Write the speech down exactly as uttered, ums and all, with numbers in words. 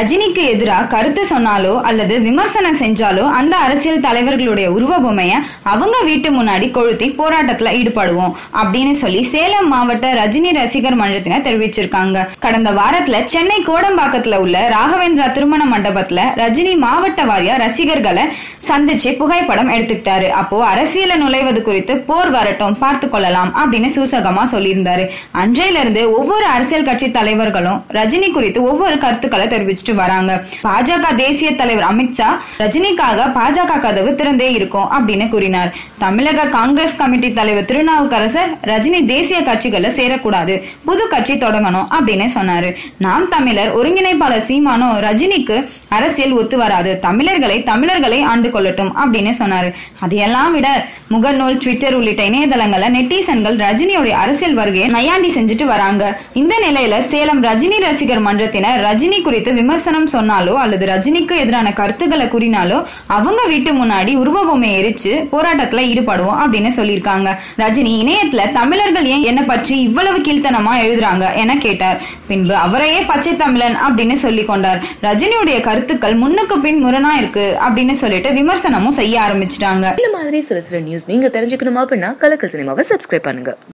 ரஜினிக்கு எதிராக கருத்து சொன்னாலோ அல்லது விமர்சனம் செஞ்சாலோ அந்த அரசியல் தலைவர்களுடைய உருவ பொம்மைய அவங்க வீட்டு முன்னாடி கொளுத்தி போராட்டத்துல ஈடுபடுவோம் அப்படின்னு சொல்லி சேலம் மாவட்ட ரஜினி ரசிகர் மன்றத்தினர் தெரிவிச்சிருக்காங்க. கடந்த வாரத்துல சென்னை கோடம்பாக்கத்துல உள்ள ராகவேந்திரா திருமண மண்டபத்துல ரஜினி மாவட்ட வாரியா ரசிகர்களை சந்திச்சு புகைப்படம் எடுத்துக்கிட்டாரு. அப்போ அரசியல நுழைவது குறித்து போர் வரட்டும் பார்த்து கொள்ளலாம் அப்படின்னு சூசகமா சொல்லியிருந்தாரு. அன்றையில இருந்து ஒவ்வொரு அரசியல் கட்சி தலைவர்களும் ரஜினி குறித்து ஒவ்வொரு கருத்துக்களை தெரிவிச்சுட்டு வராங்க. பாஜக தேசிய தலைவர் அமித்ஷா ரஜினிக்காக பாஜக கதவு திறந்தே இருக்கும் அப்படின்னு கூறினார். தமிழக காங்கிரஸ் கமிட்டி தலைவர் திருநாவுக்கரசர் ரஜினி தேசிய கட்சிகளை சேரக்கூடாது, புது கட்சி தொடங்கணும் அப்படின்னு சொன்னாரு. நாம் தமிழர் ஒருங்கிணைப்பாளர் சீமானோ ரஜினிக்கு அரசியல் ஒத்து வராது, தமிழர்களை தமிழர்களை ஆண்டு கொள்ளட்டும் அப்படின்னு சொன்னாரு. அதையெல்லாம் விட முகநூல், ட்விட்டர் உள்ளிட்ட இணையதளங்கள்ல நெட்டிசன்கள் ரஜினியோட அரசியல் வருகையை நையாண்டி செஞ்சுட்டு வராங்க. இந்த நிலையில சேலம் ரஜினி ரசிகர் மன்றத்தினர் ரஜினி குறித்து விமர்சனம் சொன்னாலோ அல்லது ரஜினிக்கு எதிரான கருத்துக்களை கூறினாலோ அவங்க வீட்டு முன்னாடி உருவ பொம்மை எரிச்சு போராட்டத்துல ஈடுபடுவோம் அப்படின்னு சொல்லியிருக்காங்க. ரஜினி இணையத்துல தமிழர்கள் ஏன் என்ன பற்றி இவ்வளவு கீழ்த்தனமா எழுதுறாங்க என கேட்டார். பின்பு அவரையே பச்சை தமிழன் அப்படின்னு சொல்லி கொண்டார். ரஜினியுடைய கருத்துக்கள் முன்னுக்கு பின் முரணா இருக்கு அப்படின்னு சொல்லிட்டு விமர்சனமும் செய்ய ஆரம்பிச்சிட்டாங்க. இந்த மாதிரி சில சில நியூஸ் நீங்க தெரிஞ்சுக்கணுமா அப்படின்னா கலக்கல் சினிமாவை சப்ஸ்கிரைப் பண்ணுங்க.